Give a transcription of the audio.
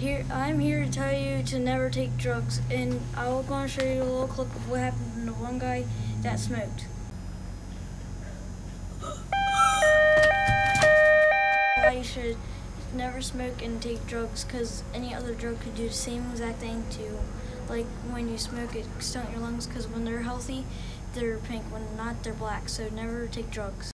I'm here to tell you to never take drugs, and I'm going to show you a little clip of what happened to one guy that smoked. Why you should never smoke and take drugs, because any other drug could do the same exact thing to you. Like when you smoke, it stunts your lungs, because when they're healthy, they're pink. When not, they're black. So never take drugs.